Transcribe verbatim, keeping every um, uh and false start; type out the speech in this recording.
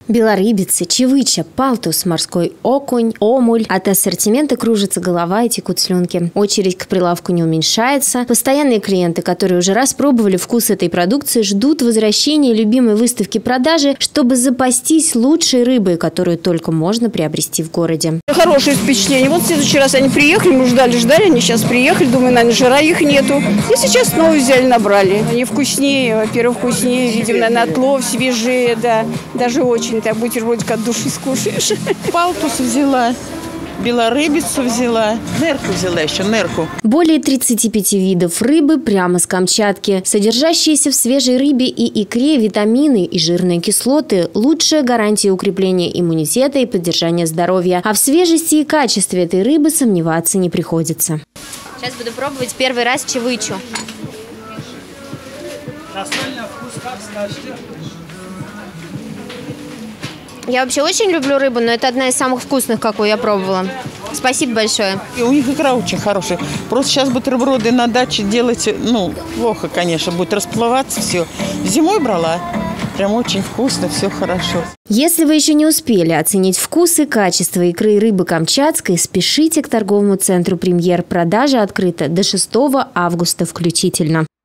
Белорыбицы, чевыча, палтус, морской окунь, омуль. От ассортимента кружится голова и текут слюнки. Очередь к прилавку не уменьшается. Постоянные клиенты, которые уже раз пробовали вкус этой продукции, ждут возвращения любимой выставки продажи, чтобы запастись лучшей рыбой, которую только можно приобрести в городе. Хорошее впечатление. Вот в следующий раз они приехали, мы ждали, ждали, они сейчас приехали, думаю, наверное, жира их нету. И сейчас снова взяли, набрали. Они вкуснее, во-первых, вкуснее, видимо, наверное, отлов, свежее, да, даже очень. Так бутербродик от души скушаешь. Палтус взяла, белорыбицу взяла, нерку взяла еще, нерку. Более тридцати пяти видов рыбы прямо с Камчатки. Содержащиеся в свежей рыбе и икре витамины и жирные кислоты – лучшая гарантия укрепления иммунитета и поддержания здоровья. А в свежести и качестве этой рыбы сомневаться не приходится. Сейчас буду пробовать первый раз чевычу. Я вообще очень люблю рыбу, но это одна из самых вкусных, какую я пробовала. Спасибо большое. И у них икра очень хорошая. Просто сейчас бутерброды на даче делать, ну, плохо, конечно, будет расплываться все. Зимой брала. Прям очень вкусно, все хорошо. Если вы еще не успели оценить вкус и качество икры и рыбы камчатской, спешите к торговому центру «Премьер». Продажа открыта до шестого августа включительно.